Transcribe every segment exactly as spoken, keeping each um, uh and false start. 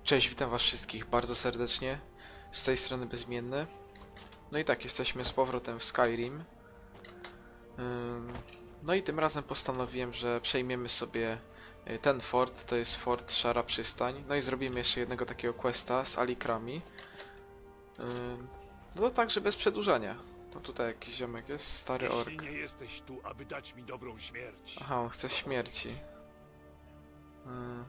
Cześć, witam was wszystkich bardzo serdecznie. Z tej strony Bezmienny. No i tak, jesteśmy z powrotem w Skyrim. No i tym razem postanowiłem, że przejmiemy sobie ten fort, to jest Fort Szara Przystań. No i zrobimy jeszcze jednego takiego questa z alikrami. No to także bez przedłużania. No tutaj jakiś ziomek jest, stary ork. Jeśli nie jesteś tu, aby dać mi dobrą śmierć. Aha, on chce śmierci. Hmm.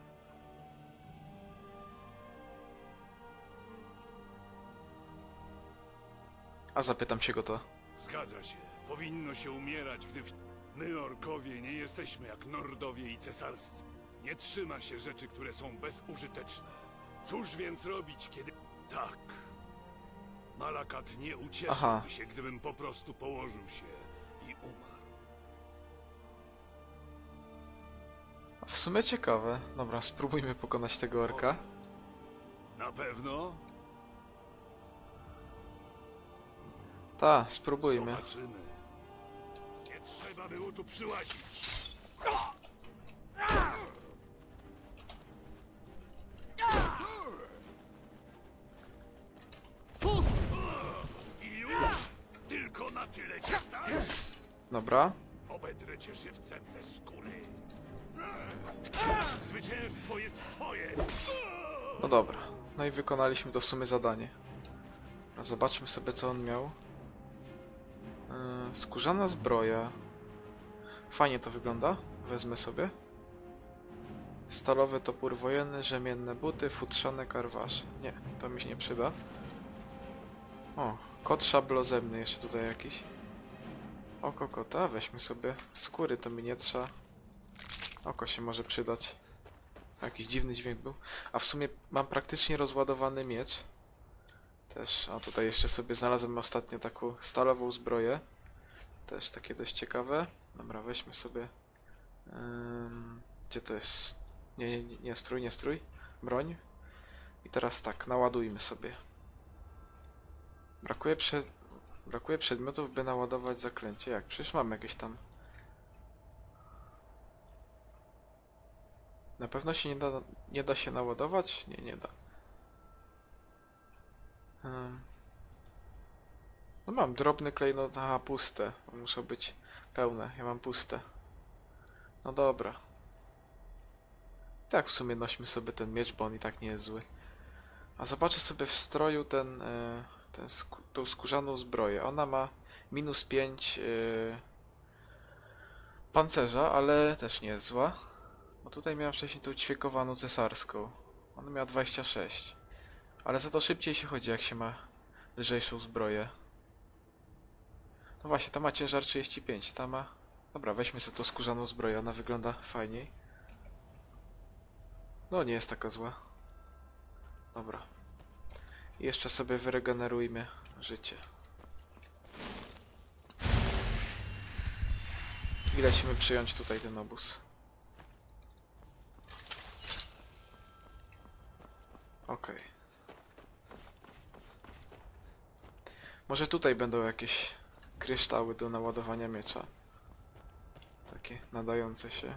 A zapytam się go to. Zgadza się. Powinno się umierać, gdy w... my, orkowie, nie jesteśmy jak nordowie i cesarscy. Nie trzyma się rzeczy, które są bezużyteczne. Cóż więc robić, kiedy... Tak. Malakat nie ucieszyłby Aha. się, gdybym po prostu położył się i umarł. W sumie ciekawe. Dobra, spróbujmy pokonać tego orka. Na pewno? Ta, spróbujmy. Zobaczymy. Nie trzeba było tu przyłazić. Fus! I już? Tylko na tyle ci stać? Dobra. Obedrę cię żywcem ze skóry. Zwycięstwo jest twoje! No dobra. No i wykonaliśmy to w sumie zadanie. No zobaczmy sobie, co on miał. Yy, skórzana zbroja. Fajnie to wygląda. Wezmę sobie. Stalowy topór wojenny, rzemienne buty, futrzane karwasze. Nie, to mi się nie przyda. O, kot szablozemny jeszcze tutaj jakiś. Oko kota, weźmy sobie. Skóry to mi nie trzeba. Oko się może przydać. Jakiś dziwny dźwięk był. A w sumie mam praktycznie rozładowany miecz. Też, a tutaj jeszcze sobie znalazłem ostatnio taką stalową zbroję. Też takie dość ciekawe. Dobra, weźmy sobie... Ym, gdzie to jest? Nie, nie, nie, nie strój, nie strój. Broń. I teraz tak, naładujmy sobie. Brakuje, prze... Brakuje przedmiotów, by naładować zaklęcie. Jak? Przecież mam jakieś tam... Na pewno się nie da, nie da się naładować? Nie, nie da. Hmm. No mam drobny klejnot, aha, puste. Muszą być pełne, ja mam puste. No dobra. Tak w sumie nośmy sobie ten miecz, bo on i tak nie jest zły. A zobaczę sobie w stroju ten, e, ten sku tą skórzaną zbroję. Ona ma minus pięć e, pancerza, ale też nie jest zła. Bo tutaj miałem wcześniej tą ćwiekowaną cesarską. Ona miała dwadzieścia sześć. Ale za to szybciej się chodzi, jak się ma lżejszą zbroję. No właśnie, ta ma ciężar trzydzieści pięć, ta ma... Dobra, weźmy sobie tą skórzaną zbroję, ona wygląda fajniej. No, nie jest taka zła. Dobra. I jeszcze sobie wyregenerujmy życie. I lecimy przyjąć tutaj ten obóz. Okej. Okay. Może tutaj będą jakieś kryształy do naładowania miecza. Takie nadające się.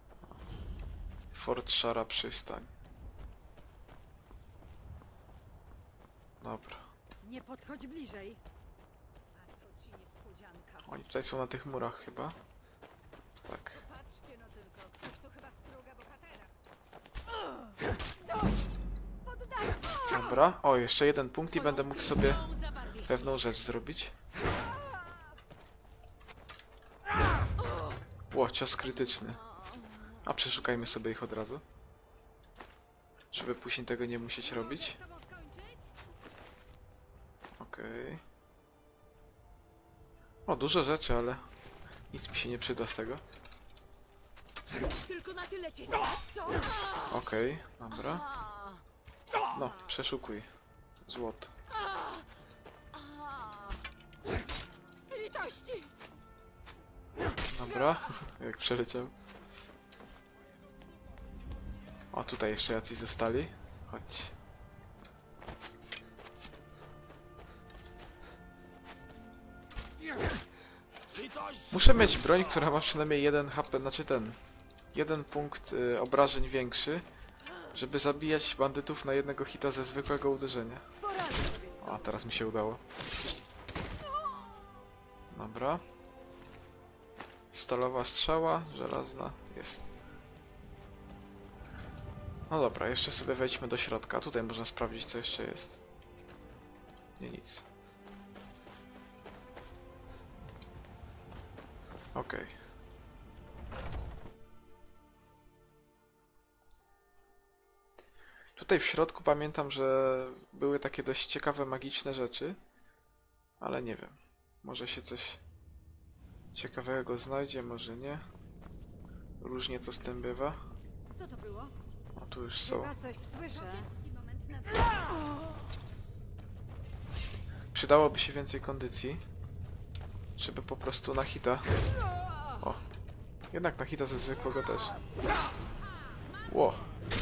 Fort Szara Przystań. Dobra. Nie podchodź bliżej. A to ci niespodzianka. Oni tutaj są na tych murach chyba. Tak. Patrzcie no tylko, ktoś tu chyba struga bohatera. Dobra. O, jeszcze jeden punkt i będę mógł sobie pewną rzecz zrobić. Ło, cios krytyczny. A przeszukajmy sobie ich od razu. Żeby później tego nie musieć robić. Okej. Okay. O, dużo rzeczy, ale nic mi się nie przyda z tego. Tylko na tyle cię stać, co? Okej, okay, dobra. No, przeszukuj. Złoto. Litości! Dobra, jak przeleciał. O, tutaj jeszcze jacyś zostali. Chodź. Muszę mieć broń, która ma przynajmniej jeden H P, znaczy ten... Jeden punkt y, obrażeń większy żeby zabijać bandytów na jednego hita ze zwykłego uderzenia. Poradzę sobie z A, tobą. teraz mi się udało. Dobra. Stalowa strzała, żelazna, jest. No dobra, jeszcze sobie wejdźmy do środka. Tutaj można sprawdzić, co jeszcze jest. Nie, nic. Okej. Tutaj w środku pamiętam, że były takie dość ciekawe, magiczne rzeczy. Ale nie wiem. Może się coś ciekawego znajdzie, może nie. Różnie co z tym bywa. Co to było? O, tu już są. Chyba coś słyszę. Kiepski moment na zagranie. Przydałoby się więcej kondycji, żeby po prostu na hita. O, jednak na hita ze zwykłego też. Ło.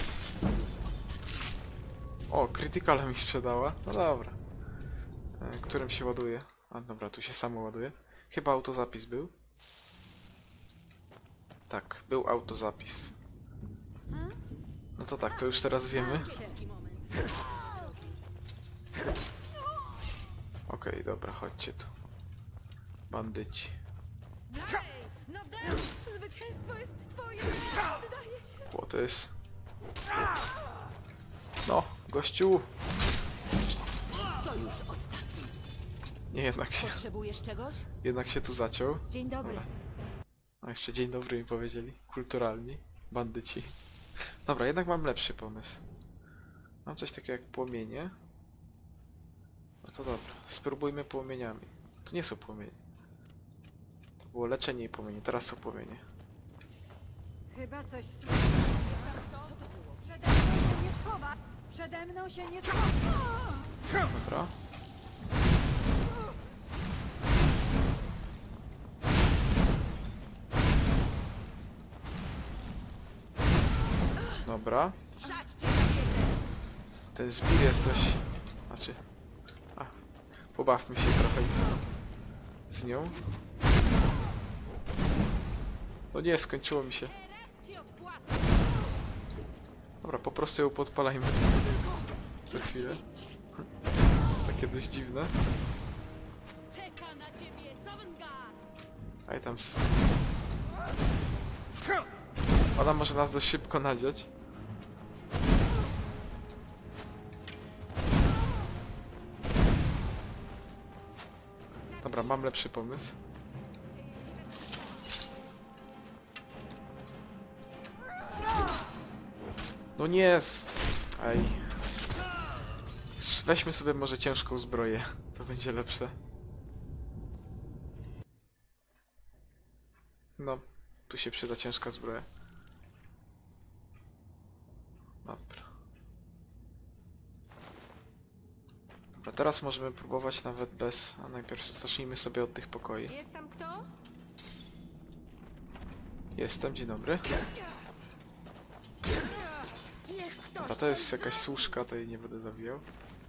O, krytykala mi sprzedała. No dobra. E, Którym się ładuje? A dobra, tu się samo ładuje. Chyba autozapis był. Tak, był autozapis. No to tak, to już teraz wiemy. Kiepski moment. Okej, dobra, chodźcie tu. Bandyci. Dalej! No dalej! Zwycięstwo jest twoje! Oddaję się! Ło, to jest... No, gościu! To już ostatni. Nie, jednak się, Potrzebujesz czegoś? jednak się tu zaciął. Dzień dobry. Dobra. A jeszcze dzień dobry mi powiedzieli. Kulturalni. Bandyci. Dobra, jednak mam lepszy pomysł. Mam coś takiego jak płomienie. No to dobra, spróbujmy płomieniami. To nie są płomienie. To było leczenie i płomienie, teraz są płomienie. Chyba coś słyszę. Co to było? Przede mną się nie schowa! Przede mną się nie schowa! Dobra. Dobra. Szać cię zabierze! Ten zbir jest dość... Znaczy... A, pobawmy się trochę z, z nią. No nie, skończyło mi się. Teraz ci odpłacę! Dobra, po prostu ją podpalajmy. Co chwilę. Takie dość dziwne. Czeka na ciebie Sovngarde! A i tam... s- Ona może nas dość szybko nadziać. Dobra, mam lepszy pomysł. No nie! s- Ej. S- Weźmy sobie może ciężką zbroję. To będzie lepsze. No, tu się przyda ciężka zbroja. Dobra. Dobra, teraz możemy próbować nawet bez... A najpierw zacznijmy sobie od tych pokoi. Jest tam kto? Jestem, dzień dobry. Niech ktoś Dobra, to jest jakaś służka, to jej nie będę zabijał.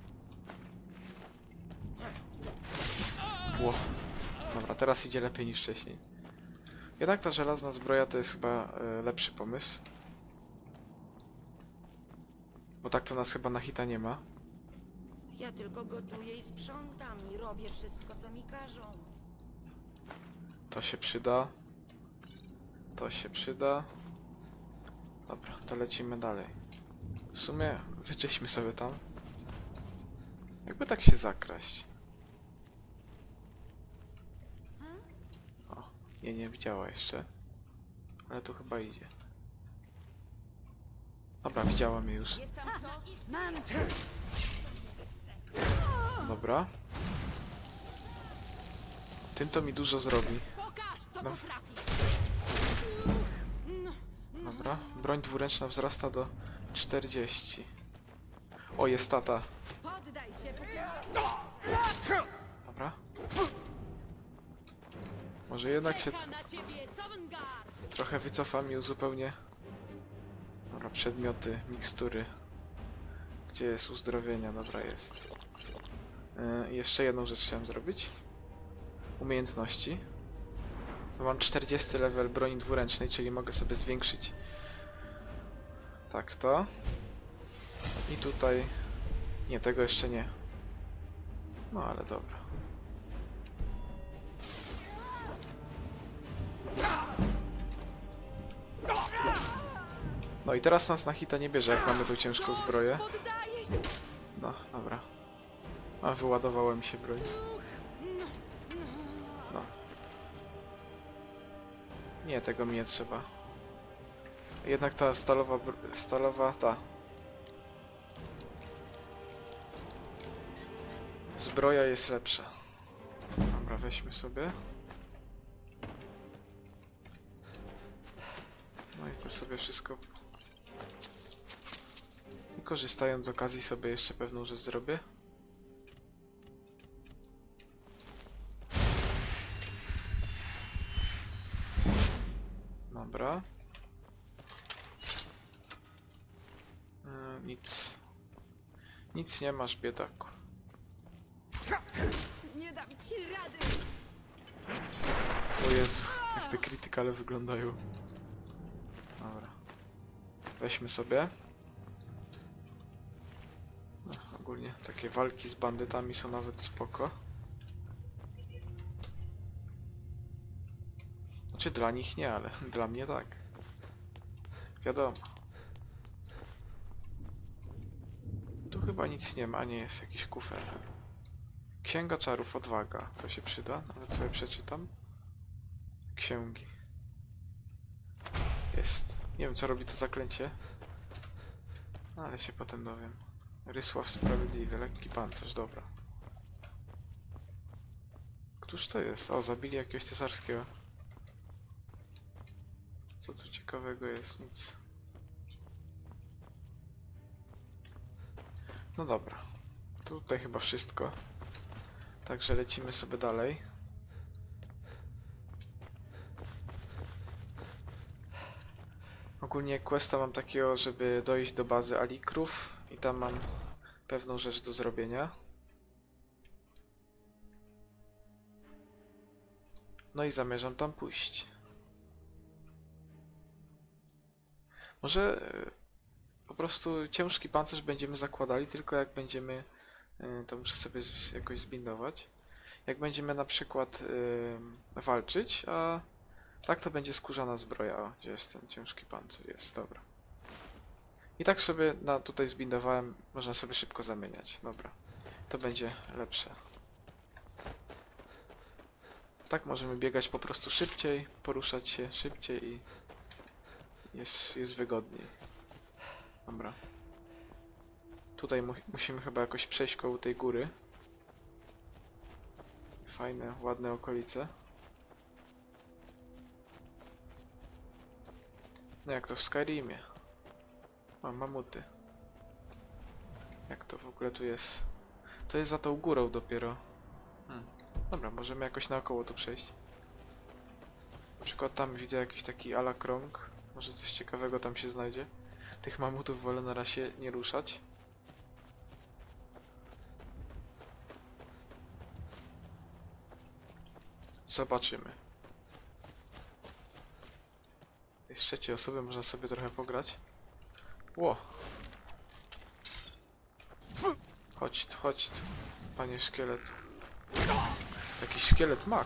Ło. Dobra, teraz idzie lepiej niż wcześniej. Jednak ta żelazna zbroja to jest chyba e, lepszy pomysł. Bo tak to nas chyba na hita nie ma. Ja tylko gotuję i sprzątam i robię wszystko, co mi każą. To się przyda. To się przyda. Dobra, to lecimy dalej. W sumie wyczyśmy sobie tam. Jakby tak się zakraść. O, nie, nie widziała jeszcze. Ale tu chyba idzie. Dobra, widziała mnie już. Jest tam kto? Mam cię! Dobra. Tym to mi dużo zrobi. Pokaż, co No. potrafisz! Dobra. Broń dwuręczna wzrasta do czterdziestu. O, jest tata. Poddaj się, póki... Dobra. Może jednak się Czeka na ciebie Sovngarde! trochę wycofam i uzupełnię. Dobra, przedmioty, mikstury. Gdzie jest uzdrowienia? Dobra, jest. Yy, jeszcze jedną rzecz chciałem zrobić. Umiejętności. Mam czterdziesty level broni dwuręcznej, czyli mogę sobie zwiększyć. Tak, to. I tutaj... Nie, tego jeszcze nie. No ale dobra. No i teraz nas na hita nie bierze, jak mamy tą ciężką zbroję. Poddaję się. No, dobra. A, wyładowała mi się broń. No. Nie, tego mi nie trzeba. Jednak ta stalowa... br- stalowa... ta... Zbroja jest lepsza. Dobra, weźmy sobie. No i to sobie wszystko... I korzystając z okazji sobie jeszcze pewną rzecz zrobię. Dobra. Yy, nic. Nic nie masz, biedaku. Nie dam ci rady! O Jezu, jak te krytykale wyglądają. Dobra. Weźmy sobie. No, ogólnie takie walki z bandytami są nawet spoko. Znaczy dla nich nie, ale dla mnie tak. Wiadomo. Tu chyba nic nie ma, a nie jest jakiś kufer. Księga czarów, odwaga. To się przyda, nawet sobie przeczytam. Księgi. Jest. Nie wiem, co robi to zaklęcie. Ale się potem dowiem. Rysław Sprawiedliwy, lekki pancerz, dobra. Któż to jest? O, zabili jakiegoś cesarskiego. Co tu ciekawego jest? Nic. No dobra. Tutaj chyba wszystko. Także lecimy sobie dalej. Ogólnie questa mam takiego, żeby dojść do bazy Alikrów i tam mam pewną rzecz do zrobienia. No i zamierzam tam pójść. Może e, po prostu ciężki pancerz będziemy zakładali, tylko jak będziemy, e, to muszę sobie z, jakoś zbindować. Jak będziemy na przykład e, walczyć, a tak to będzie skórzana zbroja. O, gdzie jest ten ciężki pancerz? Jest, dobra. I tak sobie na, tutaj zbindowałem, można sobie szybko zamieniać. Dobra, to będzie lepsze. Tak możemy biegać po prostu szybciej, poruszać się szybciej i jest, jest wygodniej. Dobra. Tutaj mu musimy chyba jakoś przejść koło tej góry. Fajne, ładne okolice. No jak to w Skyrimie. Mam mamuty. Jak to w ogóle tu jest? To jest za tą górą dopiero. Hmm. Dobra, możemy jakoś naokoło to przejść. Na przykład tam widzę jakiś taki ala krąg. Może coś ciekawego tam się znajdzie. Tych mamutów wolę na razie nie ruszać. Zobaczymy. Z trzeciej osoby można sobie trochę pograć. Ło! Chodź tu, chodź tu, panie szkielet. Taki szkielet mak.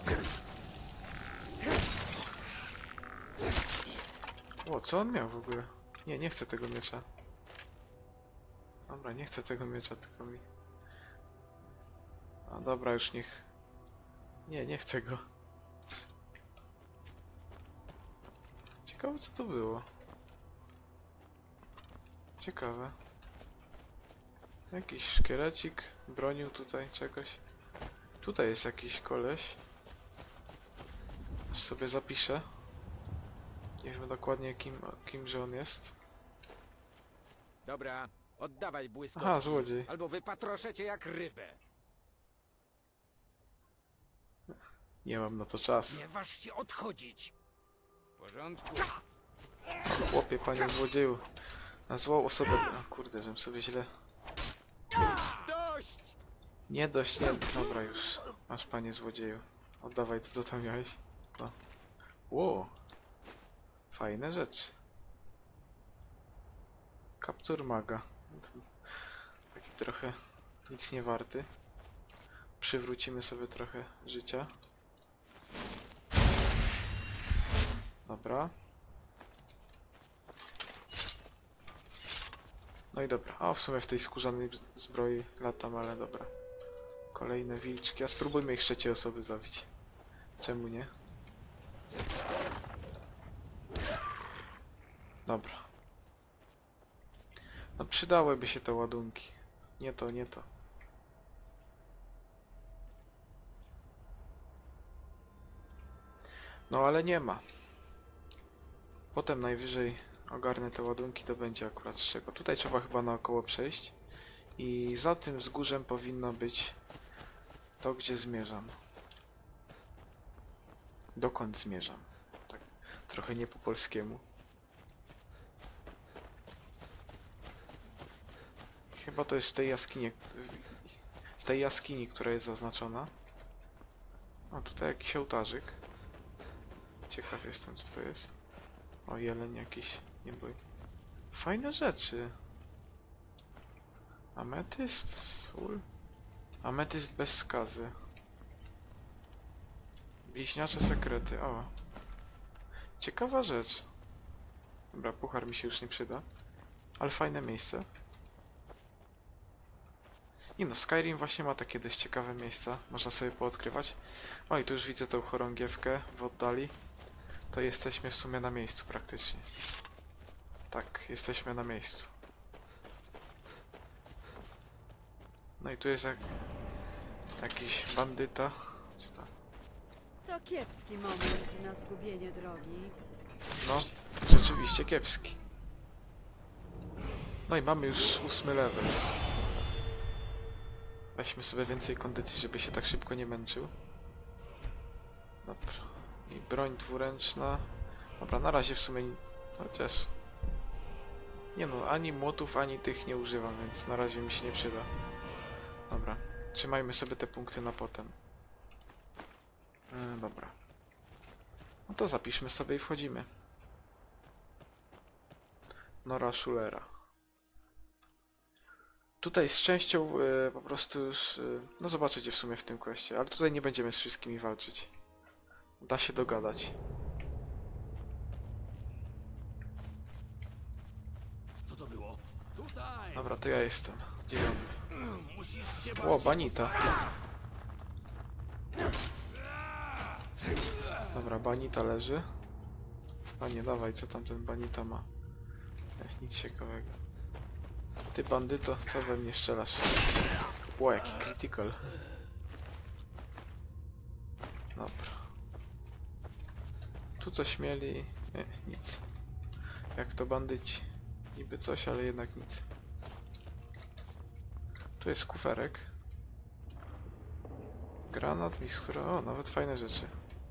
O, co on miał w ogóle? Nie, nie chcę tego miecza. Dobra, nie chcę tego miecza, tylko mi... A dobra, już niech... Nie, nie chcę go. Ciekawe, co to było. Ciekawe. Jakiś szkielecik bronił tutaj czegoś. Tutaj jest jakiś koleś. Aż sobie zapiszę. Nie wiem dokładnie kim, kimże on jest. Dobra, oddawaj błyskotki. Aha, złodziej. Albo wypatroszę cię jak rybę. Nie mam na to czasu. Nie waż się odchodzić. W porządku. Chłopie, panie złodzieju. Na złą osobę... O kurde, żem sobie źle... Dość! Nie dość, nie... Dobra już. Masz, panie złodzieju. Oddawaj to, co tam miałeś. No. Wow. Fajne rzeczy. Kaptur maga. Taki trochę nic nie warty. Przywrócimy sobie trochę życia. Dobra. No i dobra. A w sumie w tej skórzanej zbroi latam, ale dobra. Kolejne wilczki. A spróbujmy ich z trzeciej osoby zabić. Czemu nie? Dobra. No przydałyby się te ładunki. Nie to, nie to. No ale nie ma. Potem najwyżej ogarnę te ładunki, to będzie akurat z czego. Tutaj trzeba chyba naokoło przejść. I za tym wzgórzem powinno być to, gdzie zmierzam. Dokąd zmierzam. Tak trochę nie po polskiemu. Chyba to jest w tej jaskini, w tej jaskini, która jest zaznaczona. O, tutaj jakiś ołtarzyk. Ciekaw jestem, co to jest. O, jeleń jakiś, nie bój. Fajne rzeczy. Ametyst, ul. Ametyst bez skazy. Bliźniacze sekrety, o. Ciekawa rzecz. Dobra, puchar mi się już nie przyda. Ale fajne miejsce. Nie no, Skyrim właśnie ma takie dość ciekawe miejsca. Można sobie poodkrywać. O, i tu już widzę tą chorągiewkę w oddali. To jesteśmy w sumie na miejscu praktycznie. Tak, jesteśmy na miejscu. No i tu jest jak... jakiś bandyta. Czy to? To kiepski moment na zgubienie drogi. No, rzeczywiście kiepski. No i mamy już ósmy level. Weźmy sobie więcej kondycji, żeby się tak szybko nie męczył. Dobra. I broń dwuręczna. Dobra, na razie w sumie... chociaż... Nie no, ani młotów, ani tych nie używam, więc na razie mi się nie przyda. Dobra. Trzymajmy sobie te punkty na potem. Yy, dobra. No to zapiszmy sobie i wchodzimy. Nora Schulera. Tutaj z częścią y, po prostu już... Y, no zobaczycie w sumie w tym questie, ale tutaj nie będziemy z wszystkimi walczyć. Da się dogadać. Co to było? Tutaj! Dobra, to ja jestem. Dziewiąty. Musisz się O, bardziej banita. Dobra, banita leży. A nie, dawaj, co tam ten banita ma? Ech, nic ciekawego. Ty bandyto, co we mnie strzelasz? Ło, jaki critical. Dobra. Tu coś mieli? Nie, nic. Jak to bandyci. Niby coś, ale jednak nic. Tu jest kuferek. Granat, mikstura. O, nawet fajne rzeczy.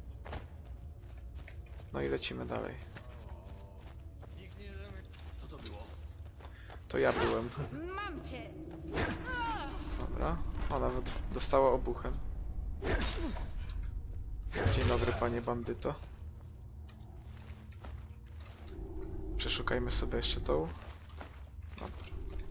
No i lecimy dalej. Co to było? To ja byłem. Mam cię! Dobra. O, nawet dostała obuchem. Dzień dobry, panie bandyto. Przeszukajmy sobie jeszcze tą. Dobra.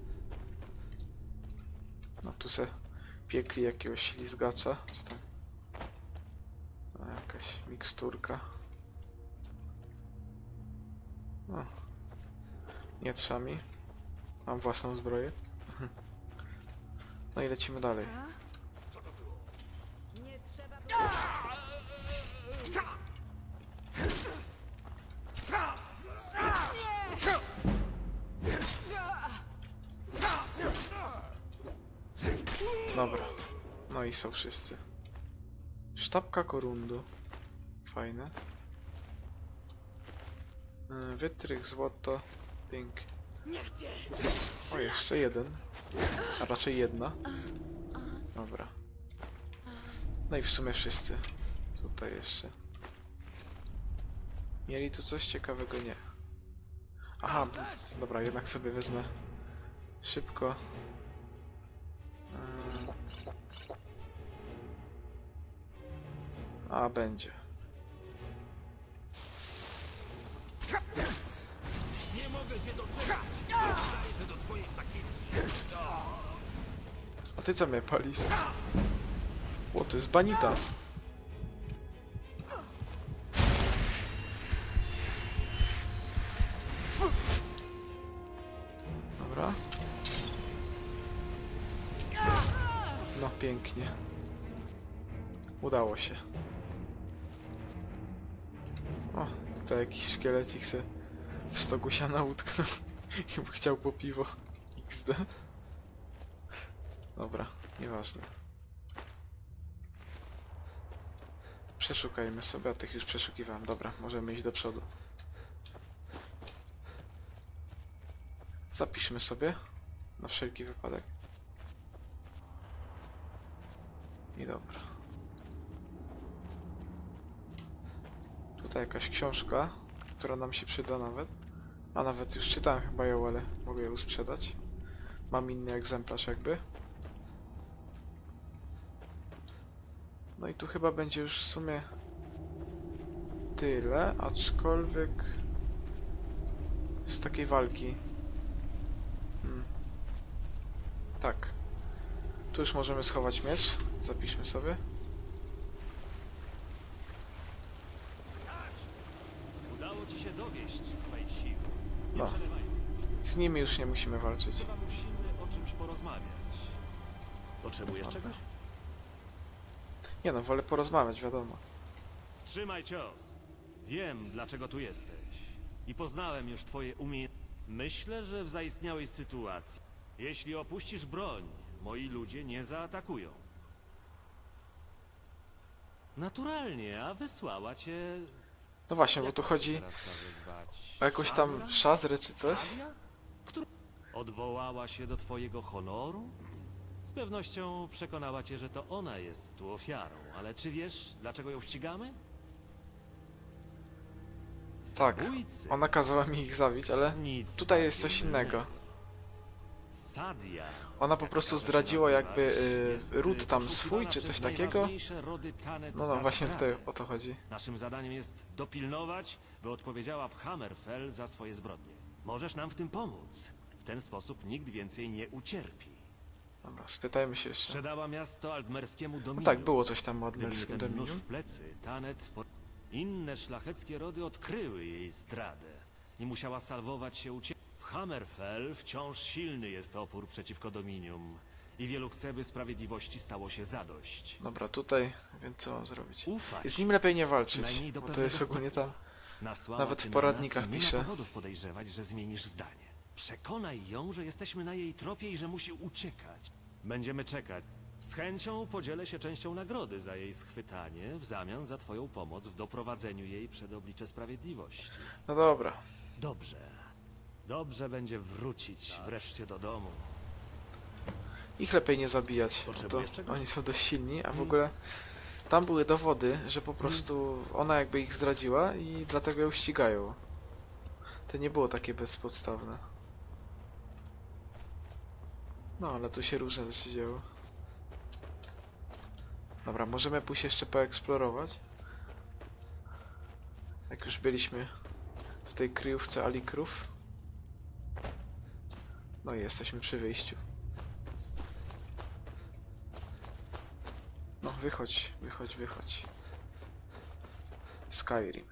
No tu se piekli jakiegoś ślizgacza. Czy tam... No, jakaś miksturka. No. Nie trzeba mi. Mam własną zbroję. No i lecimy dalej. Nie trzeba było... Dobra. No i są wszyscy. Sztabka korundu. Fajne. Yy, Wytrych, złoto, pink. O, jeszcze jeden. A raczej jedna. Dobra. No i w sumie wszyscy. Tutaj jeszcze. Mieli tu coś ciekawego? Nie. Aha, dobra, jednak sobie wezmę szybko. Yy. A, będzie. Nie mogę się doczekać! Zajrzę do twojej sakiewki. A ty co mnie palisz? O, to jest banita. Dobra. No pięknie. Udało się. O, tutaj jakiś szkielecik se w stogu siana utknął i chciał po piwo. iks de. Dobra, nieważne. Przeszukajmy sobie, a tych już przeszukiwałem. Dobra, możemy iść do przodu. Zapiszmy sobie na wszelki wypadek. I dobra. Tutaj jakaś książka, która nam się przyda nawet. A nawet już czytałem chyba ją, ale mogę ją sprzedać. Mam inny egzemplarz jakby. No i tu chyba będzie już w sumie tyle, aczkolwiek z takiej walki. Hmm. Tak. Tu już możemy schować miecz. Zapiszmy sobie. Udało ci się dowieść swej siły. Nie No. przerywaj. Z nimi już nie musimy walczyć. Chyba musimy o czymś porozmawiać. Potrzebujesz Dobra. czegoś? Nie no, wolę porozmawiać, wiadomo. Wstrzymaj cios. Wiem, dlaczego tu jesteś. I poznałem już twoje umiejętności. Myślę, że w zaistniałej sytuacji, jeśli opuścisz broń, moi ludzie nie zaatakują. Naturalnie, a wysłała cię... No właśnie, bo jak tu to chodzi teraz każe zwać? o jakąś tam Szazra? szazrę czy coś. Sadia? Któr- Odwołała się do twojego honoru? Z pewnością przekonała cię, że to ona jest tu ofiarą, ale czy wiesz, dlaczego ją ścigamy? Tak, Zabójcy. ona kazała mi ich zabić, ale Nic tutaj jest bardziej coś innego. mylnego. Sadia. Ona po jak prostu kazać zdradziła nazywać, jakby y, jest ród tam poszukiwana swój, czy przez coś takiego. najważniejsze rody Tannet No no, za właśnie zdradę. tutaj o to chodzi. Naszym zadaniem jest dopilnować, by odpowiedziała w Hammerfell za swoje zbrodnie. Możesz nam w tym pomóc. W ten sposób nikt więcej nie ucierpi. Dobra, spytajmy się jeszcze. Sprzedała miasto altmerskiemu No dominium. tak, było coś tam o Gdyby nie admerskim ten nóż dominium. w plecy, Tannet... Po... Inne szlacheckie rody odkryły jej zdradę i musiała salwować się ucie... W Hammerfell wciąż silny jest opór przeciwko dominium i wielu chce, by sprawiedliwości stało się zadość. Dobra, tutaj, więc co mam zrobić? Ufać. I z nim lepiej nie walczyć, Przynajmniej do bo to pewnego jest ogólnie tam... Nasłała Nawet cię w na poradnikach nas i nie pisze. ma powodów podejrzewać, że zmienisz zdanie. Przekonaj ją, że jesteśmy na jej tropie i że musi uciekać. Będziemy czekać. Z chęcią podzielę się częścią nagrody za jej schwytanie w zamian za twoją pomoc w doprowadzeniu jej przed oblicze sprawiedliwości. No dobra. Dobrze. Dobrze będzie wrócić wreszcie do domu. Ich lepiej nie zabijać, bo to Potrzebujesz czegoś? oni są dość silni, a w Hmm. ogóle tam były dowody, że po prostu ona jakby ich zdradziła i dlatego ją ścigają. To nie było takie bezpodstawne. No, ale tu się różne rzeczy działy. Dobra, możemy pójść jeszcze poeksplorować. Jak już byliśmy w tej kryjówce Alikrów. No i jesteśmy przy wyjściu. No, wychodź, wychodź, wychodź. Skyrim.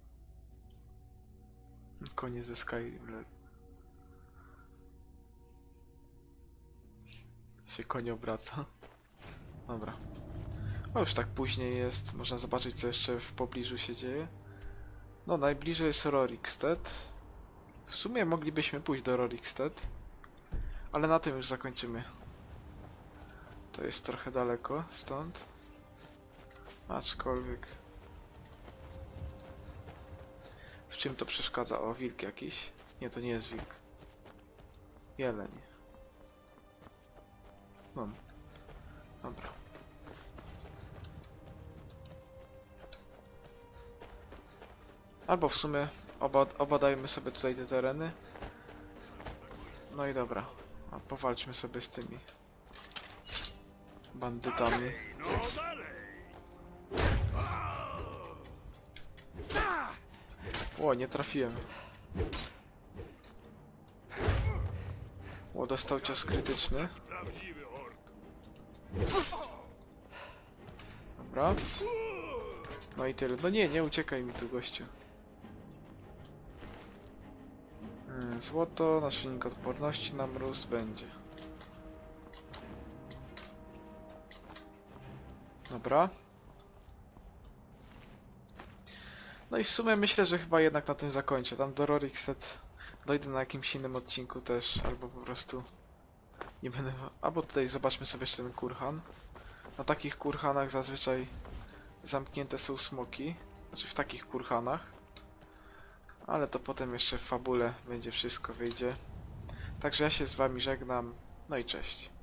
Konie ze Skyrim. le- Się koń obraca. Dobra. O, już tak później jest. Można zobaczyć, co jeszcze w pobliżu się dzieje. No, najbliżej jest Rorikstead. W sumie moglibyśmy pójść do Rorikstead. Ale na tym już zakończymy. To jest trochę daleko stąd. Aczkolwiek... W czym to przeszkadza? O, wilk jakiś? Nie, to nie jest wilk. Jeleń. No. Dobra. Albo w sumie oba, obadajmy sobie tutaj te tereny. No i dobra. A powalczmy sobie z tymi bandytami. No dalej! O, nie trafiłem. O, dostał cios krytyczny. Prawdziwy ork. Dobra. No i tyle. No nie, nie uciekaj mi tu, gościu. Hmm, złoto, naszyjnik odporności na mróz będzie. Dobra. No i w sumie myślę, że chyba jednak na tym zakończę. Tam do Rorikstead dojdę na jakimś innym odcinku też, albo po prostu nie będę... Albo tutaj zobaczmy sobie jeszcze ten kurhan. Na takich kurhanach zazwyczaj zamknięte są smoki. Znaczy w takich kurhanach. Ale to potem jeszcze w fabule będzie wszystko wyjdzie. Także ja się z wami żegnam. No i cześć.